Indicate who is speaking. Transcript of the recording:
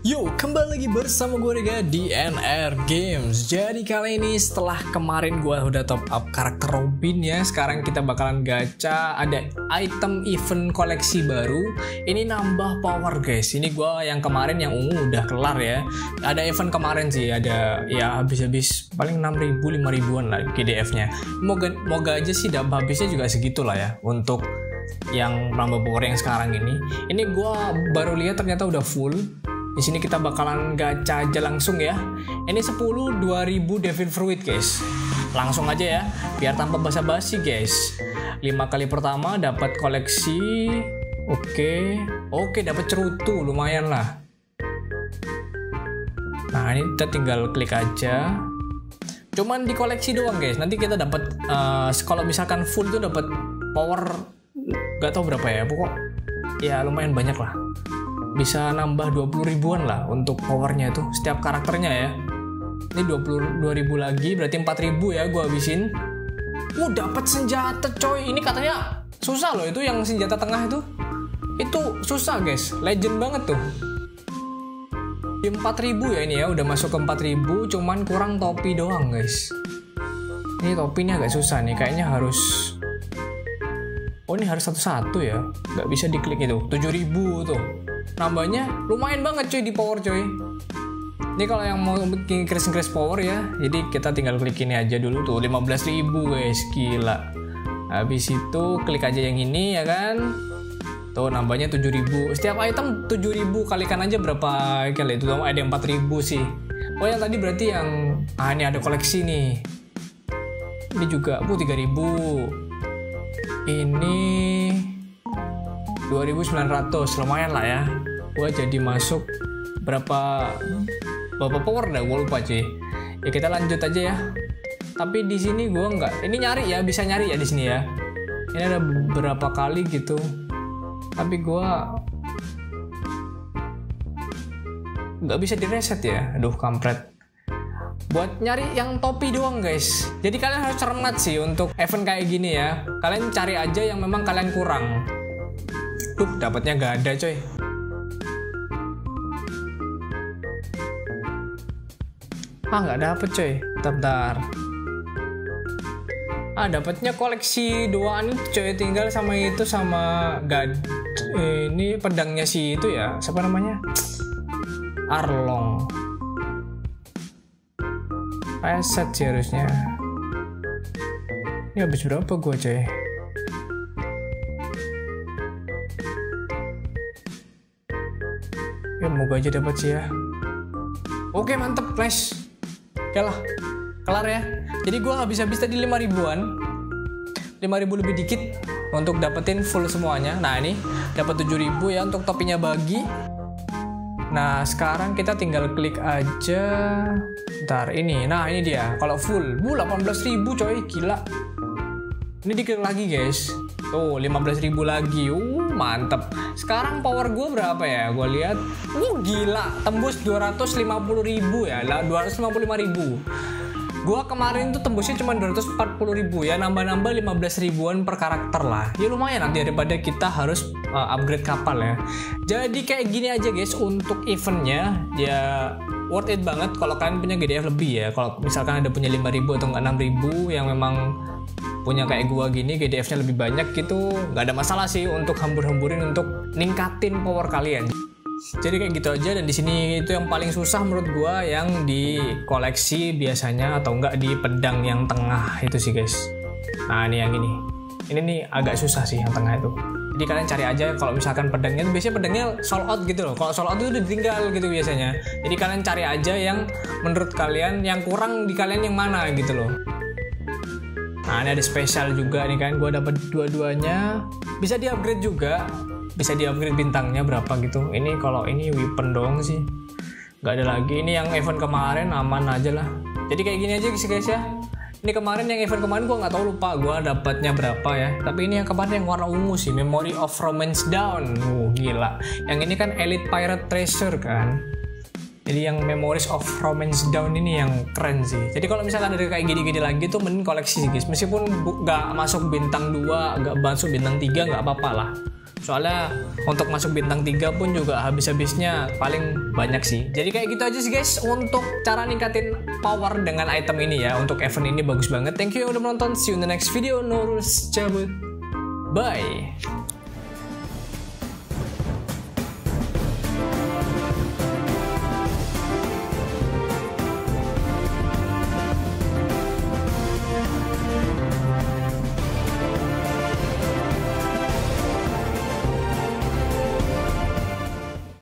Speaker 1: Yo, kembali lagi bersama gue Rega di NR Games. Jadi kali ini setelah kemarin gue udah top up karakter Robin ya, sekarang kita bakalan gacha. Ada item event koleksi baru. Ini nambah power guys. Ini gue yang kemarin yang ungu udah kelar ya. Ada event kemarin sih, ada ya habis-habis paling 6.000 5.000-an lah GDF-nya. Moga aja sih habisnya juga segitu lah ya untuk yang nambah power yang sekarang ini. Ini gue baru lihat ternyata udah full. Di sini kita bakalan gacha aja langsung ya. Ini 10 2000 Devil Fruit guys. Langsung aja ya, biar tanpa basa-basi guys. 5 kali pertama dapat koleksi. Oke, dapat cerutu, lumayan lah. Nah, ini kita tinggal klik aja. Cuman di koleksi doang guys. Nanti kita dapat kalau misalkan full tuh dapat power gak tahu berapa ya. Pokok ya lumayan banyak lah. Bisa nambah 20 ribuan lah untuk powernya itu setiap karakternya ya. Ini 22.000 lagi, berarti 4.000 ya gua habisin. Dapat senjata coy. Ini katanya susah loh, itu yang senjata tengah itu susah guys, legend banget tuh. Di 4.000 ya ini ya, udah masuk ke 4.000, cuman kurang topi doang guys. Ini topinya agak susah nih, kayaknya harus ini harus satu-satu ya, nggak bisa diklik itu. 7.000 tuh nambahnya lumayan banget coy di power coy. Ini kalau yang mau bikin increase power ya, jadi kita tinggal klik ini aja dulu tuh 15.000 guys, gila. Habis itu klik aja yang ini ya kan, tuh nambahnya 7.000. Setiap item 7.000, kalikan aja berapa kali itu, ada yang 4.000 sih. Oh yang tadi berarti yang ini ada koleksi nih. Ini juga 3.000. Ini 2.900, lumayan lah ya. Gua jadi masuk berapa power dah, gue lupa cuy. Ya kita lanjut aja ya. Tapi di sini gua nggak, ini nyari ya, bisa nyari ya di sini ya. Ini ada beberapa kali gitu. Tapi gua nggak bisa direset ya. Aduh kampret. Buat nyari yang topi doang guys. Jadi kalian harus cermat sih untuk event kayak gini ya. Kalian cari aja yang memang kalian kurang. Dapatnya gak ada coy. Nggak dapet coy. Bentar. Dapatnya koleksi doaan itu coy. Tinggal sama itu sama ini pedangnya si itu ya. Siapa namanya? Arlong. Reset sih harusnya. Ini habis berapa gua coy? Ya moga aja dapat sih ya. Oke mantep, nice. Oke lah, kelar ya. Jadi gua habis tadi 5.000-an. 5.000 lebih dikit untuk dapetin full semuanya. Nah ini dapat 7.000 ya untuk topinya bagi. Nah sekarang kita tinggal klik aja. Ntar ini, nah ini dia. Kalau full, 18.000 coy, gila. Ini diklik lagi guys. Tuh 15.000 lagi. Mantep. Sekarang power gue berapa ya? Gue lihat. Gila, tembus 250.000 ya. 255.000. Gue kemarin tuh tembusnya cuma 240.000 ya. Nambah-nambah 15 ribuan per karakter lah. Ya lumayan nanti daripada kita harus upgrade kapal ya. Jadi kayak gini aja guys untuk eventnya. Ya worth it banget kalau kalian punya GDF lebih ya. Kalau misalkan ada punya 5.000 atau 6.000 yang memang punya kayak gua gini GDF-nya lebih banyak gitu, nggak ada masalah sih untuk hambur-hamburin untuk ningkatin power kalian. Jadi kayak gitu aja. Dan di sini itu yang paling susah menurut gua yang di koleksi biasanya, atau enggak di pedang yang tengah itu sih guys. Nah ini yang ini nih agak susah sih yang tengah itu. Jadi kalian cari aja kalau misalkan pedangnya, biasanya pedangnya sold out gitu loh. Kalau sold out itu udah ditinggal gitu biasanya. Jadi kalian cari aja yang menurut kalian yang kurang di kalian yang mana gitu loh. Nah ini ada spesial juga nih kan, gue dapet dua-duanya. Bisa di upgrade juga, bisa di upgrade bintangnya berapa gitu. Ini kalau ini weapon doang sih, nggak ada lagi. Ini yang event kemarin aman aja lah. Jadi kayak gini aja sih guys ya. Ini kemarin yang event kemarin gue nggak tahu, lupa gue dapatnya berapa ya. Tapi ini yang kemarin yang warna ungu sih, Memory of Romance Down. Gila. Yang ini kan Elite Pirate Treasure kan. Jadi yang Memories of Romance Down ini yang keren sih. Jadi kalau misalkan ada kayak gini-gini lagi tuh mending koleksi sih guys. Meskipun gak masuk bintang 2, gak masuk bintang 3 gak apa-apa lah. Soalnya untuk masuk bintang 3 pun juga habis-habisnya paling banyak sih. Jadi kayak gitu aja sih guys untuk cara ningkatin power dengan item ini ya. Untuk event ini bagus banget. Thank you yang udah menonton. See you in the next video. Nurul cabut. Bye.